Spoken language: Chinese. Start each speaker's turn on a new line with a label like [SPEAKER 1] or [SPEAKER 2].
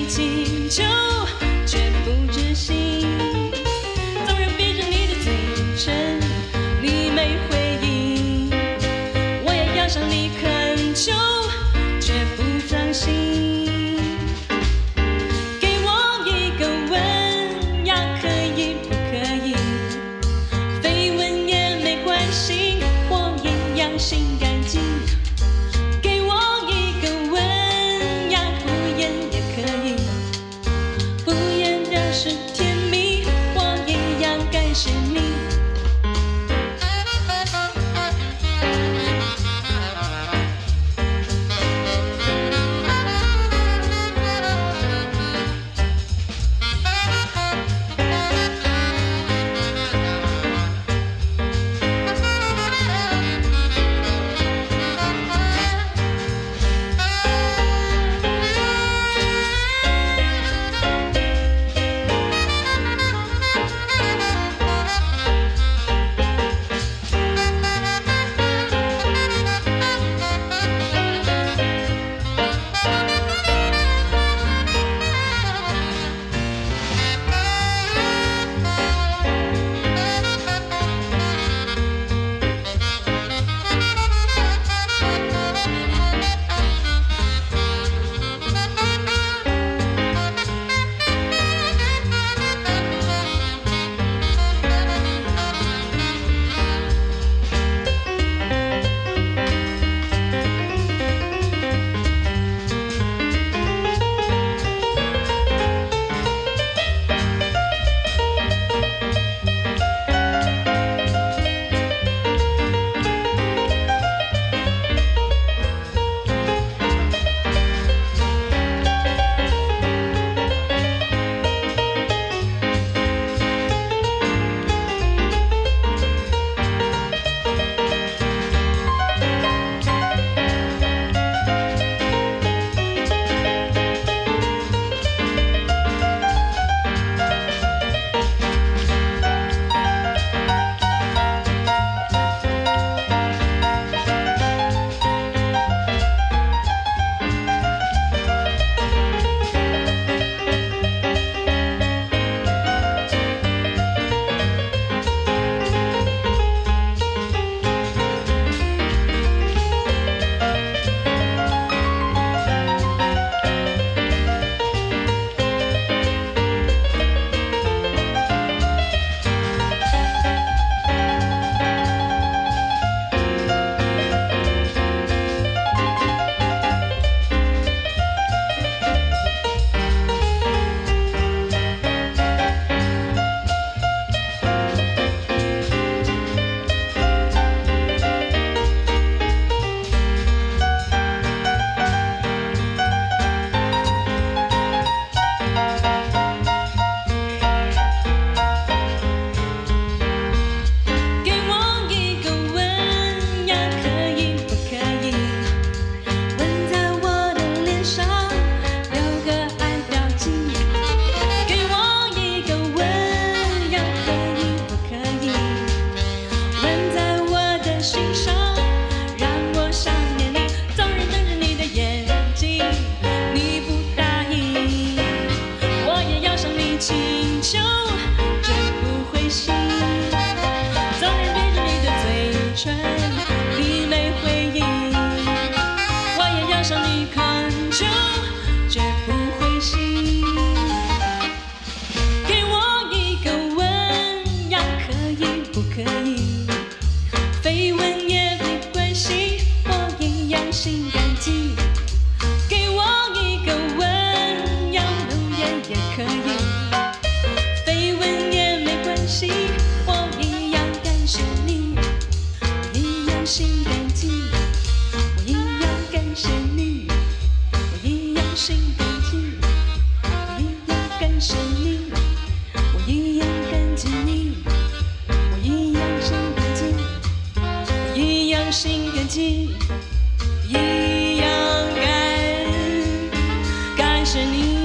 [SPEAKER 1] 请求，却不执行。纵然闭着你的嘴唇，你没回应，我也要向你恳求，却不放心。给我一个吻呀，可以不可以？绯闻也没关系，我一样心甘情。给我一个吻呀，不言也可以，不言表示甜蜜，我一样感谢你。请求，绝不灰心。纵然闭着你的嘴唇，你没回应，我也要向你恳求，绝不灰心。给我一个吻呀，可以不可以？绯闻也没关系，我一样心甘情。给我一个吻呀，能言也可以。我一样感谢你，我一样心甘情，我一样感谢你，我一样心甘情，我一样感谢你，我一样感激你，我一样心甘情，我一样心甘情，一样感谢你。